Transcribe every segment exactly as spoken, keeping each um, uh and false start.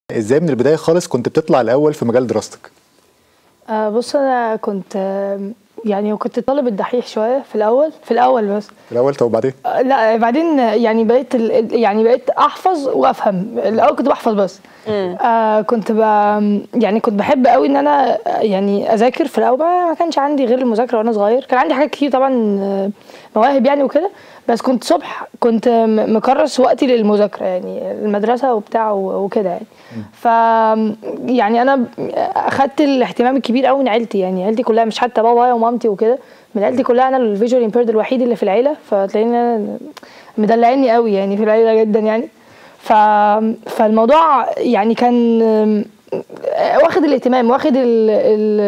ازاي من البدايه خالص كنت بتطلع الاول في مجال دراستك؟ آه بص انا كنت آه يعني كنت طالب الدحيح شويه في الاول في الاول بس في الاول. طب وبعدين؟ آه لا بعدين يعني بقيت يعني بقيت احفظ وافهم. الاول كنت بحفظ بس. آه كنت ب يعني كنت بحب قوي ان انا يعني اذاكر في الاول. ما كانش عندي غير المذاكره وانا صغير. كان عندي حاجات كتير طبعا مواهب يعني وكده، بس كنت صبح كنت مكرس وقتي للمذاكره يعني المدرسه وبتاع وكده يعني. ف يعني انا اخدت الاهتمام الكبير قوي من عيلتي، يعني عيلتي كلها مش حتى بابايا ومامتي وكده، من عيلتي كلها انا الفيجوال امبيرد الوحيد اللي في العيله، فتلاقيني مدلعيني قوي يعني في العيله جدا يعني. ف فالموضوع يعني كان واخد الاهتمام، واخد ال ال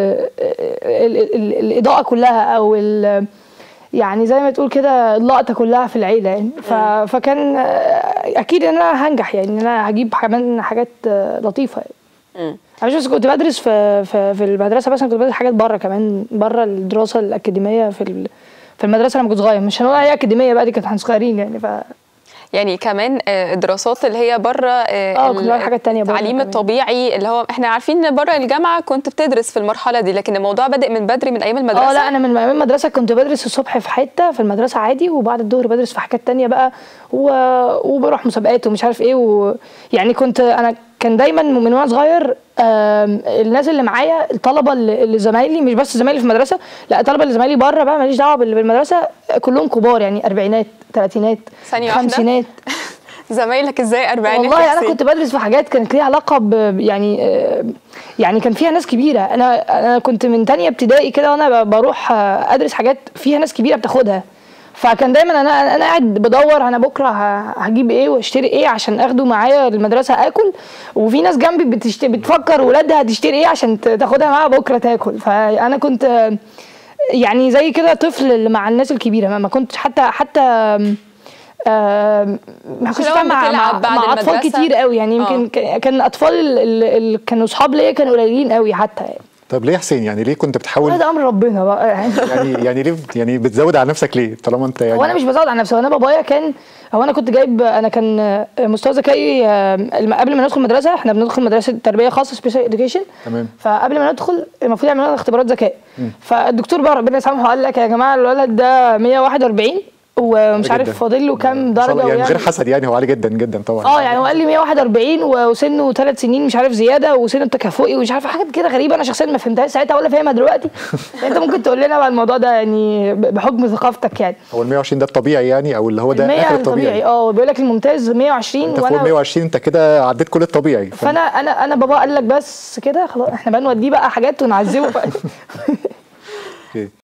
ال ال الاضاءه كلها، او ال يعني زي ما تقول كده اللقطه كلها في العيله يعني. فكان اكيد ان انا هنجح، يعني ان انا هجيب كمان حاجات لطيفه يعني. انا مش بس كنت بدرس في في, في المدرسه، بس انا كنت بدرس حاجات بره كمان، بره الدراسه الاكاديميه في في المدرسه لما كنت صغير. مش هنقول هي اكاديميه بقى، دي كانت احنا صغيرين يعني. ف يعني كمان الدراسات اللي هي بره اه كنت بعمل حاجات تانية بره، التعليم الطبيعي اللي هو احنا عارفين ان بره الجامعه كنت بتدرس في المرحله دي، لكن الموضوع بادئ من بدري من ايام المدرسه. اه لا انا من ايام المدرسه كنت بدرس الصبح في حته في المدرسه عادي، وبعد الظهر بدرس في حاجات تانية بقى، و... وبروح مسابقات ومش عارف ايه و... يعني كنت انا كان دايما من وانا صغير الناس اللي معايا الطلبه اللي زمايلي، مش بس زمايلي في المدرسه، لا الطلبه اللي زمايلي بره بقى ماليش دعوه بالمدرسه، كلهم كبار يعني اربعينات ثلاثينات خمسينات. زمايلك ازاي اربعينات؟ والله انا كنت بدرس في حاجات كانت ليها علاقه ب يعني يعني كان فيها ناس كبيره. انا انا كنت من تانية ابتدائي كده وانا بروح ادرس حاجات فيها ناس كبيره بتاخدها، فكان دايما انا انا قاعد بدور انا بكره هجيب ايه واشتري ايه عشان اخده معايا المدرسه اكل، وفي ناس جنبي بتشتري بتفكر ولادها تشتري ايه عشان تاخدها معاها بكره تاكل. فانا كنت يعني زي كده طفل مع الناس الكبيره، ما كنتش حتى حتى آه ما كنتش مع مع, مع اطفال كتير قوي يعني. يمكن كان الاطفال اللي كانوا اصحاب ليا كانوا قليلين قوي حتى يعني. طب ليه يا حسين؟ يعني ليه كنت بتحاول؟ ده امر ربنا بقى يعني. يعني يعني ليه يعني بتزود على نفسك ليه طالما انت يعني؟ هو انا مش بزود على نفسي، انا بابايا كان هو انا كنت جايب انا كان مستوى ذكائي قبل ما ندخل مدرسه، احنا بندخل مدرسه تربيه خاصه سبيشال اديوكيشن. تمام. فقبل ما ندخل المفروض يعملوا لنا اختبارات ذكاء، فالدكتور بقى ربنا يسامحه قال لك يا جماعه الولد ده مية وواحد واربعين ومش عارف فاضل له كام درجه يعني من غير حسد يعني، هو عالي جدا جدا طبعا. اه يعني هو قال لي مية وواحد واربعين وسنه ثلاث سنين مش عارف زياده وسنه تكافؤي ومش عارف حاجات كده غريبه، انا شخصيا ما فهمتهاش ساعتها ولا فاهمها دلوقتي. انت ممكن تقول لنا بقى الموضوع ده يعني بحكم ثقافتك يعني. هو ال مية وعشرين ده الطبيعي يعني، او اللي هو ده اخر الطبيعي؟ اه بيقول لك الممتاز مية وعشرين انت فوق مية وعشرين انت كده عديت كل الطبيعي. فانا انا انا بابا قال لك بس كده خلاص احنا بقى نوديه بقى حاجات ونعذبه بقى.